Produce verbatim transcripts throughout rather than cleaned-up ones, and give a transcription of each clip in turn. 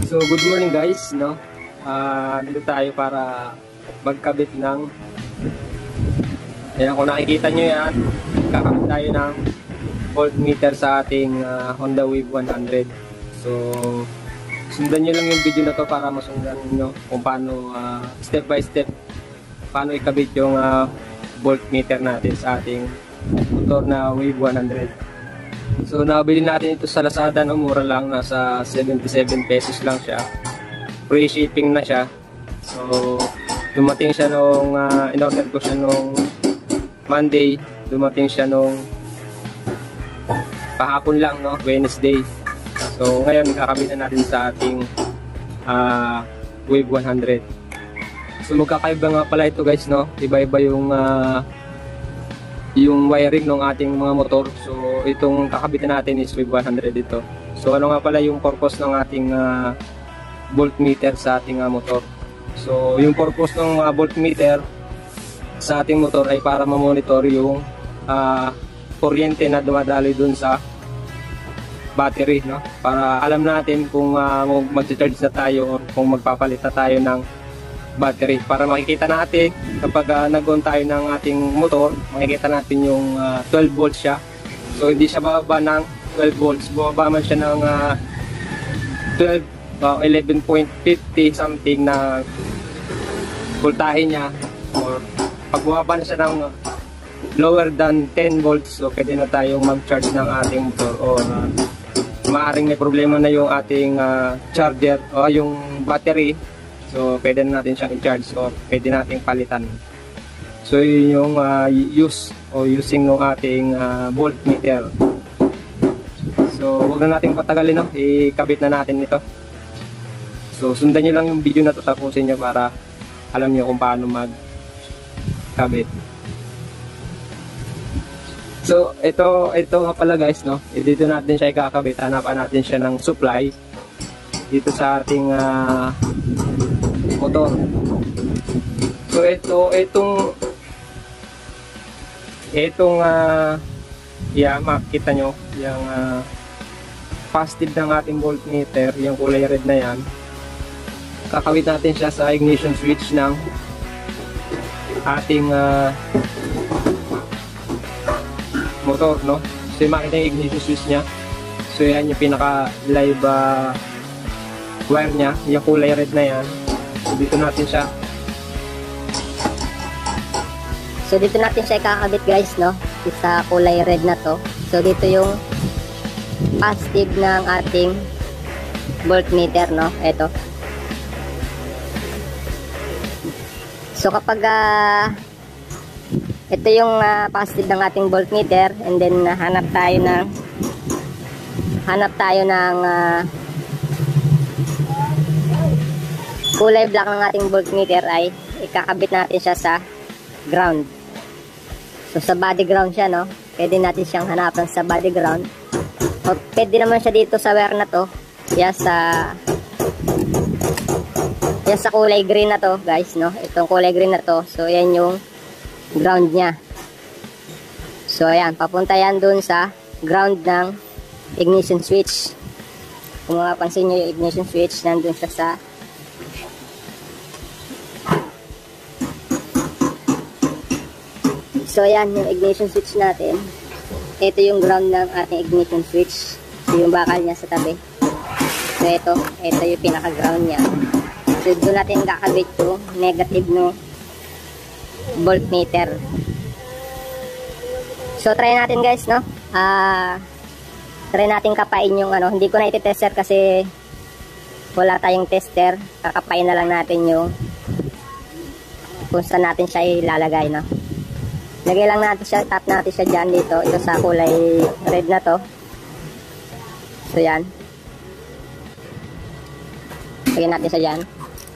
So good morning guys, no? Ah, dito tayo para magkabit ng ayan, kung nakikita nyo yan, kakabit tayo ng voltmeter sa ating ah, Honda Wave one hundred. So sundan nyo lang yung video na to para masundan nyo kung paano ah, step by step paano ikabit yung ah, voltmeter natin sa ating motor na Wave one hundred. So nabili natin ito sa Lazada, no? Mura lang, nasa seventy-seven pesos lang siya. Free shipping na siya. So dumating siya nung uh, in-order ko siya nung Monday, dumating siya nung kahapon lang, no? Wednesday. So ngayon kakabit na natin sa ating uh, Wave one hundred. So magkakaiba nga pala ito guys, no? Iba-iba yung uh, yung wiring ng ating mga motor. So itong kakabitan natin is Wave one hundred ito. So ano nga pala yung purpose ng ating uh, voltmeter sa ating uh, motor? So yung purpose ng uh, voltmeter sa ating motor ay para ma-monitor yung uh, kuryente na dumadaloy dun sa battery, no? Para alam natin kung uh, mag-charge na tayo o kung magpapalit na tayo ng battery, para makikita natin kapag uh, nag-on tayo ng ating motor, makikita natin yung uh, twelve volts siya. So hindi siya bababa ng twelve volts, bababa man siya ng uh, twelve, uh, eleven point five zero something na voltahe niya, or pag bumaba na siya ng lower than ten volts, so pwede na tayong mag-charge ng ating motor, o uh, maaaring may problema na yung ating uh, charger o yung battery. So pwede na natin siyang i-charge o pwede nating palitan. So yun yung uh, use o using ng ating uh, voltmeter. So huwag na natin patagalin, no? Ikabit na natin ito. So sundan nyo lang yung video na to, tapusin nyo para alam nyo kung paano magkabit. So ito, ito nga pala guys, no? E, dito natin siya ikakabit. Hanapan natin siya ng supply dito sa ating uh, motor. So ito, itong itong uh, yeah, makikita nyo yung uh, positive ng ating voltmeter, yung kulay red na yan. Kakawit natin siya sa ignition switch ng ating uh, motor, no? So makikita yung ignition switch nya. So yan yung pinaka live uh, wire nya, yung kulay red na yan. So dito natin siya So dito natin siya ikakabit guys, no? Sa kulay red na to. So dito yung positive ng ating voltmeter, no? Ito. So kapag uh, ito yung uh, positive ng ating voltmeter, and then uh, hanap tayo ng hanap tayo ng uh, kulay black ng ating voltmeter, ay ikakabit natin siya sa ground. So sa body ground siya, no? Pwede natin siyang hanapan sa body ground. O pwede naman siya dito sa wire na to. Yan sa yan sa kulay green na to, guys, no? Itong kulay green na to. So yan yung ground niya. So ayan, papunta yan dun sa ground ng ignition switch. Kung mapapansin nyo yung ignition switch, nandun siya sa So yan yung ignition switch natin. Ito yung ground ng ating ignition switch. So yung bakal niya sa tabi. So ito, ito yung pinaka ground niya. So doon natin kakabit yung negative no voltmeter. So try natin guys, no? Ah, uh, try natin kapain yung ano. Hindi ko na iti-tester kasi wala tayong tester. Kakapain na lang natin yung kung saan natin siya ilalagay, no? Lagay lang natin siya, tap natin siya dyan dito. Ito sa kulay red na to. So yan. Lagay natin siya dyan.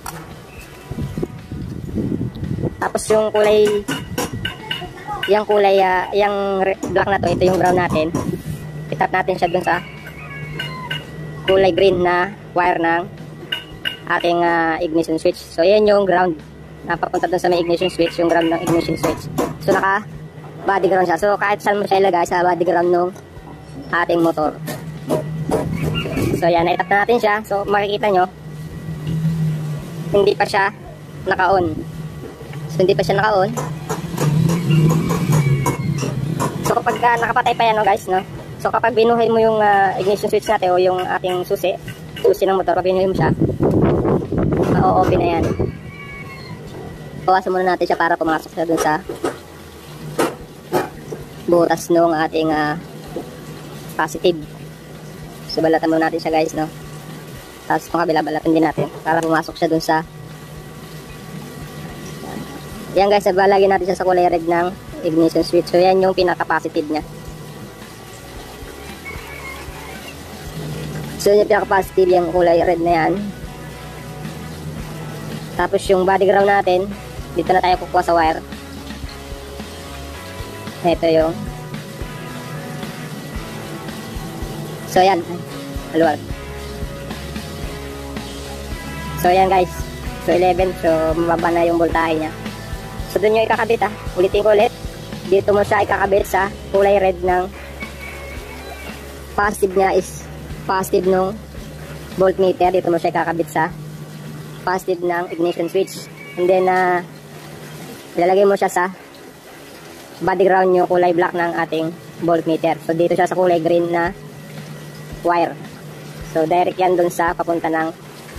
Tapos yung kulay, yung kulay, uh, yung black na to, ito yung brown natin. I-tap natin siya dun sa kulay green na wire ng ating uh, ignition switch. So yan yung ground. Napapunta dun sa may ignition switch, yung ground ng ignition switch. So naka body ground siya. So kahit saan mo siya ilagay, sa body ground ng ating motor. So yan, na-tap na natin siya. So makikita nyo, hindi pa siya naka-on. So hindi pa siya naka-on. So kapag uh, nakapatay pa yan, no, guys, no? So kapag binuhay mo yung uh, ignition switch natin o yung ating susi, susi ng motor, pag binuhay mo siya, ma-o-open na yan. Bawasan muna natin siya para pumasok siya dun sa butas nung ating uh, positive. So balatan muna natin siya, guys, no? Tapos kung kabila, balatan din natin para pumasok siya dun sa yan, guys, balagyan natin siya sa kulay red ng ignition switch. So yan yung pinaka-positive niya. So yung pinaka-positive, yung kulay red na yan. Tapos yung body ground natin, dito na tayo kukuha sa wire. Ito yung so yan, haluan. So yan, guys, so eleven, so mababa na yung voltahe niya. So doon nyo ikakabit, ha. Ulitin ko ulit. Dito mo siya ikakabit sa kulay red ng positive niya is positive nung voltmeter. Dito mo siya ikakabit sa positive ng ignition switch. And then, uh, ilalagay mo siya sa body ground yung kulay black ng ating voltmeter. So dito siya sa kulay green na wire. So direct yan dun sa papunta ng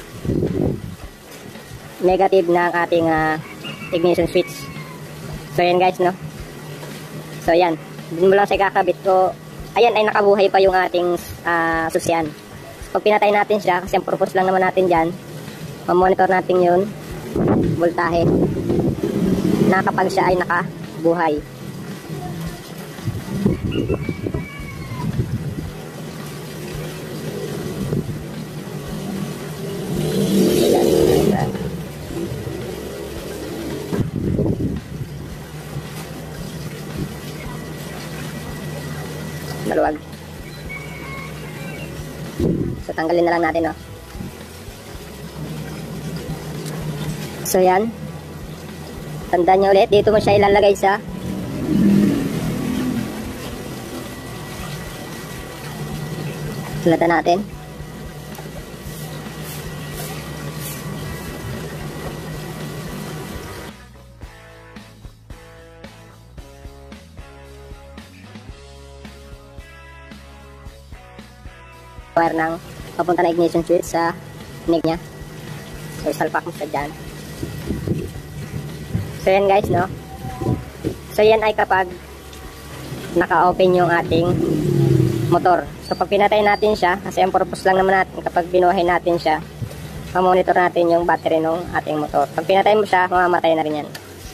negative ng ating uh, ignition switch. So yan, guys, no? So yan, dun mo lang siya kakabit ko. Ayan ay nakabuhay pa yung ating uh, susian. So, pag pinatay natin siya, kasi ang purpose lang naman natin dyan, mamonitor natin yun voltahe na kapag siya ay nakabuhay. Maluwag. So tanggalin na lang natin, no? So yan, tandaan nyo ulit, dito mo siya ilalagay sa sulatan natin. Wire ng papunta na ignition switch sa nig nya. So isalpak mo siya dyan. So yan, guys, no? So yan ay kapag naka-open yung ating motor. So pag pinatay natin siya, kasi ang purpose lang naman natin kapag binuhay natin siya, ma-monitor natin yung battery ng ating motor. Pag pinatay mo siya, mamamatay na rin yan.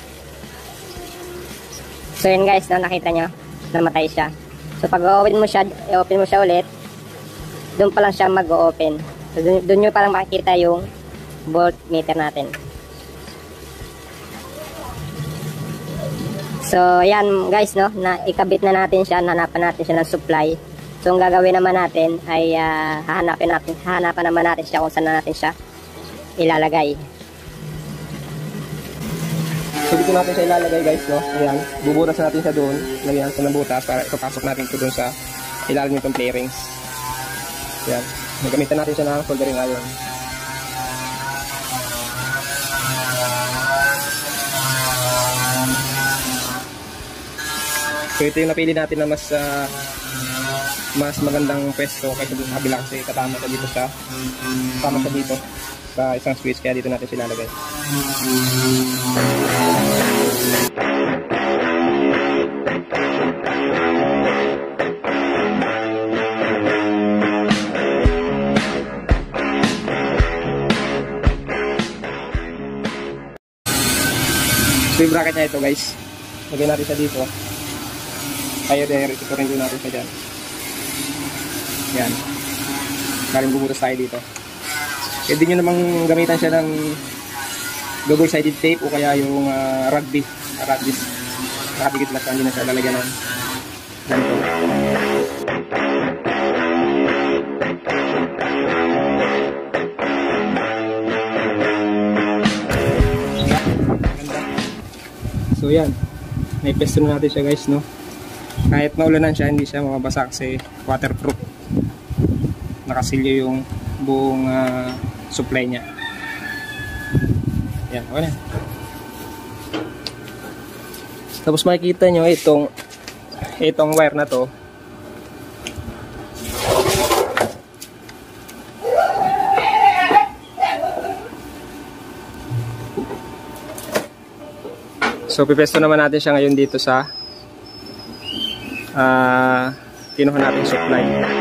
So yan, guys, no? Nakita nyo, namatay siya. So pag open mo siya, i-open mo siya ulit, doon pa lang siya mag-open. So doon nyo palang makikita yung voltmeter natin. So yan, guys, no, na ikabit na natin siya, hanapan natin siya ng supply. So ang gagawin naman natin ay uh, hahanapin natin, hahanapan naman natin siya kung saan na natin siya ilalagay. So dito natin siya ilalagay, guys, no. Ayan, buburas natin siya doon, lagyan natin ng butas para ipapasok natin ito doon sa ilalim nitong play rings. Yan. Nagamitan natin siya ng soldering iron. So ito yung napili natin na mas uh, mas magandang pwesto kaysa dito sa kabila kasi katama sa dito sa katama sa dito sa isang switch, kaya dito natin sila lagay. So yung bracket niya ito, guys, lagay natin siya dito. Kaya direct ito rin natin siya dyan. Yan. Karing bumutas tayo dito. Pwede nyo namang gamitan siya ng double sided tape o kaya yung uh, rugby. Rugby. Rugby kitlas. Hindi na siya lalagyan ng ganito. So yan, naipesto na natin siya, guys, no? Kahit naulanan siya, hindi siya mababasa kasi waterproof. nakasilyo yung buong uh, supply niya. Yan, okay na. Tapos makikita nyo itong itong wire na to. So pipesto naman natin siya ngayon dito sa uh, kinuha natin supply.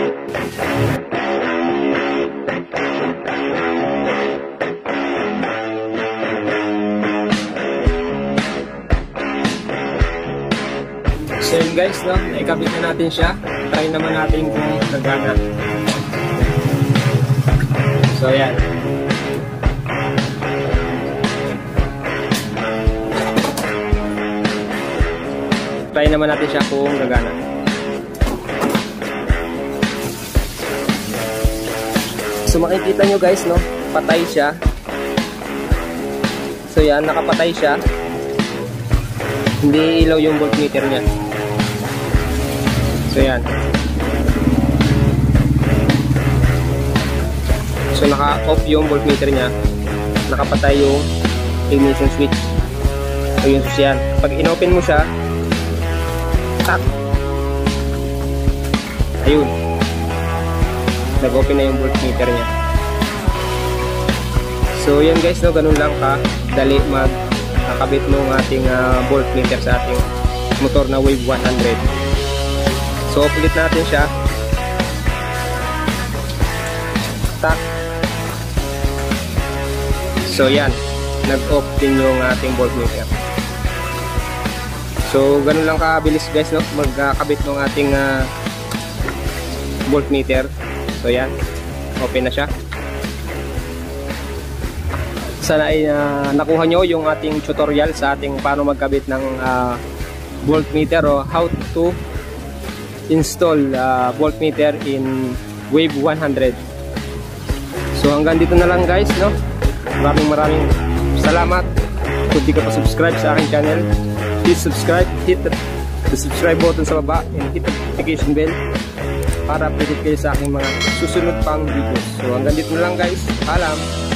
So yun guys, no? Naikabit na natin siya. Try naman natin kung gagana. So yan. Try naman natin siya kung gagana. So makikita nyo guys, no? Patay siya. So yan, nakapatay siya. Hindi ilaw yung voltmeter niya. So yan. So naka-off yung voltmeter niya. Nakapatay yung ignition switch. So yun, so yan. Pag in-open mo siya, tak. Ayun. Nag-open na yung voltmeter niya. So yan guys, no, ganun lang ka dali mag nakabit ng ating uh, voltmeter sa ating motor na Wave one hundred. So off ulit natin siya. Tak. So yan, nag-off din yung ating voltmeter. So ganun lang kabilis guys, no, magkakabit ng ating uh, voltmeter. So yan, open na siya. Sana ay uh, nakuha nyo yung ating tutorial sa ating paano magkabit ng uh, voltmeter o how to install uh, voltmeter in Wave one hundred. So hanggang dito na lang guys, no. Maraming maraming salamat. Kung di ka pa subscribe sa aking channel, please subscribe, hit the, the subscribe button sa baba and hit the notification bell para updated kayo sa aking mga susunod pang videos. So hanggang dito na lang guys. Paalam.